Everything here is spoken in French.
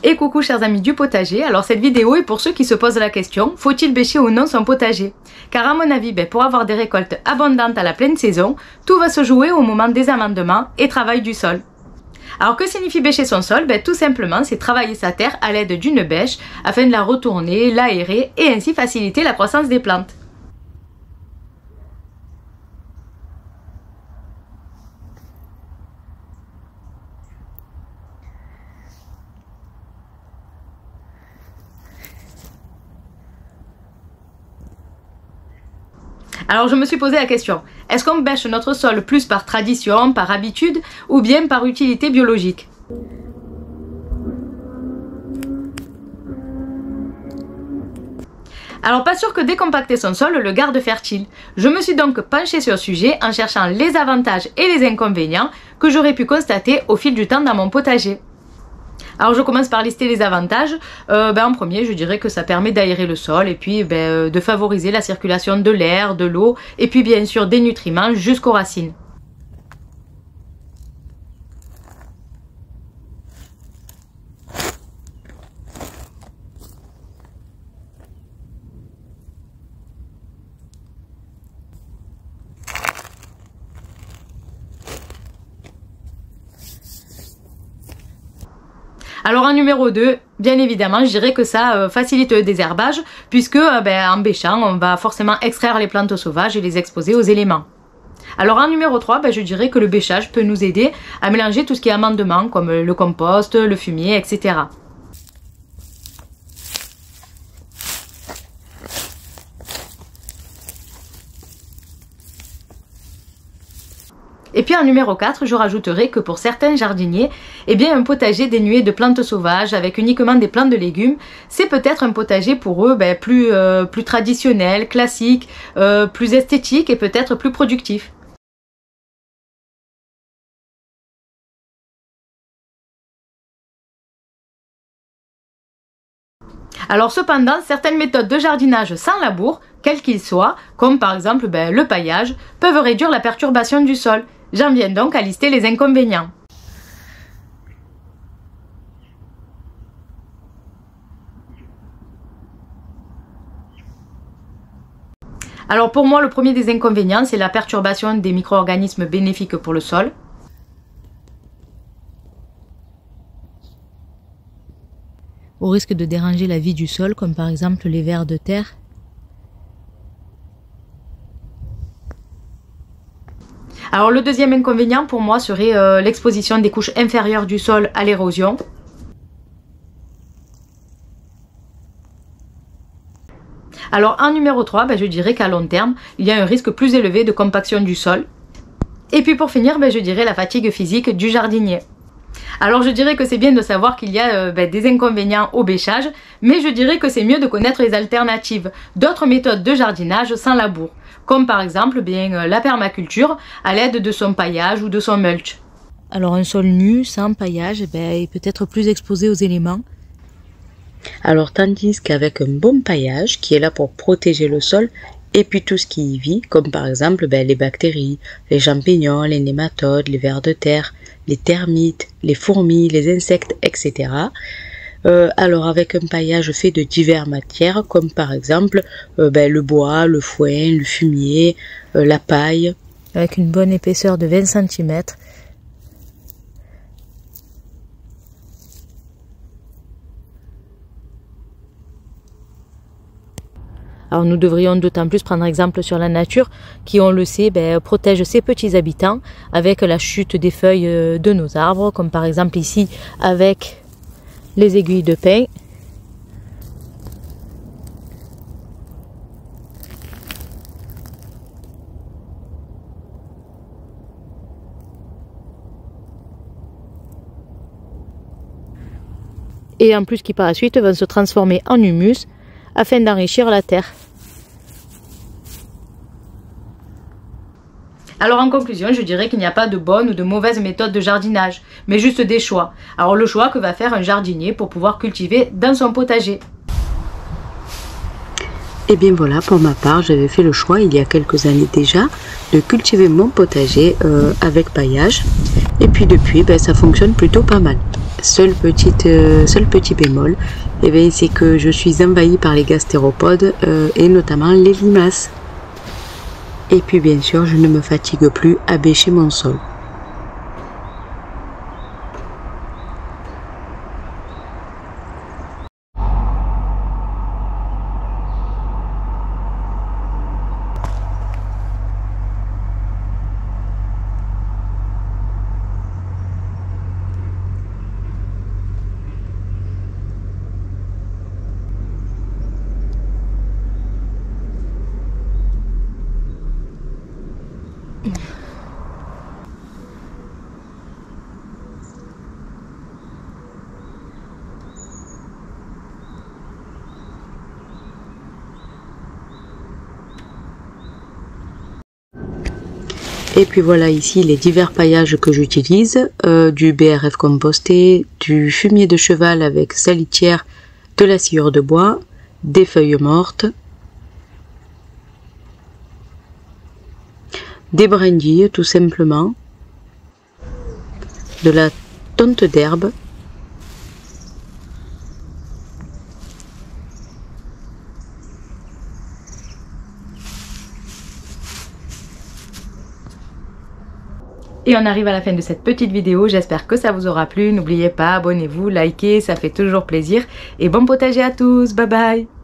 Et coucou chers amis du potager, alors cette vidéo est pour ceux qui se posent la question, faut-il bêcher ou non son potager? Car à mon avis, pour avoir des récoltes abondantes à la pleine saison, tout va se jouer au moment des amendements et travail du sol. Alors que signifie bêcher son sol? Tout simplement c'est travailler sa terre à l'aide d'une bêche afin de la retourner, l'aérer et ainsi faciliter la croissance des plantes. Alors je me suis posé la question, est-ce qu'on bêche notre sol plus par tradition, par habitude ou bien par utilité biologique? Alors pas sûr que décompacter son sol le garde fertile. Je me suis donc penchée sur le sujet en cherchant les avantages et les inconvénients que j'aurais pu constater au fil du temps dans mon potager. Alors je commence par lister les avantages. En premier, je dirais que ça permet d'aérer le sol et puis de favoriser la circulation de l'air, de l'eau et puis bien sûr des nutriments jusqu'aux racines. Alors en numéro 2, bien évidemment, je dirais que ça facilite le désherbage puisque en bêchant, on va forcément extraire les plantes sauvages et les exposer aux éléments. Alors en numéro 3, je dirais que le bêchage peut nous aider à mélanger tout ce qui est amendement comme le compost, le fumier, etc. Et puis en numéro 4, je rajouterai que pour certains jardiniers, un potager dénué de plantes sauvages avec uniquement des plants de légumes, c'est peut-être un potager pour eux plus traditionnel, classique, plus esthétique et peut-être plus productif. Alors cependant, certaines méthodes de jardinage sans labour, quels qu'ils soient, comme par exemple le paillage, peuvent réduire la perturbation du sol. J'en viens donc à lister les inconvénients. Alors pour moi, le premier des inconvénients, c'est la perturbation des micro-organismes bénéfiques pour le sol. Au risque de déranger la vie du sol, comme par exemple les vers de terre. Alors le deuxième inconvénient pour moi serait l'exposition des couches inférieures du sol à l'érosion. Alors en numéro 3, je dirais qu'à long terme, il y a un risque plus élevé de compaction du sol. Et puis pour finir, je dirais la fatigue physique du jardinier. Alors je dirais que c'est bien de savoir qu'il y a des inconvénients au bêchage, mais je dirais que c'est mieux de connaître les alternatives, d'autres méthodes de jardinage sans labour, comme par exemple la permaculture à l'aide de son paillage ou de son mulch. Alors un sol nu, sans paillage, est peut-être plus exposé aux éléments. Alors tandis qu'avec un bon paillage qui est là pour protéger le sol et puis tout ce qui y vit, comme par exemple les bactéries, les champignons, les nématodes, les vers de terre, les termites, les fourmis, les insectes, etc. Alors avec un paillage fait de diverses matières, comme par exemple le bois, le foin, le fumier, la paille. Avec une bonne épaisseur de 20 cm. Alors nous devrions d'autant plus prendre exemple sur la nature qui, on le sait, protège ses petits habitants avec la chute des feuilles de nos arbres, comme par exemple ici avec les aiguilles de pin. Et en plus qui par la suite vont se transformer en humus afin d'enrichir la terre. Alors en conclusion, je dirais qu'il n'y a pas de bonne ou de mauvaise méthode de jardinage, mais juste des choix. Alors le choix que va faire un jardinier pour pouvoir cultiver dans son potager. Et bien voilà, pour ma part, j'avais fait le choix il y a quelques années déjà de cultiver mon potager avec paillage. Et puis depuis, ça fonctionne plutôt pas mal. seul petit bémol, c'est que je suis envahie par les gastéropodes et notamment les limaces. Et puis bien sûr, je ne me fatigue plus à bêcher mon sol. Et puis voilà ici les divers paillages que j'utilise, du BRF composté, du fumier de cheval avec salitière, de la sciure de bois, des feuilles mortes, des brindilles tout simplement, de la tonte d'herbe, Et on arrive à la fin de cette petite vidéo, j'espère que ça vous aura plu. N'oubliez pas, abonnez-vous, likez, ça fait toujours plaisir. Et bon potager à tous, bye bye!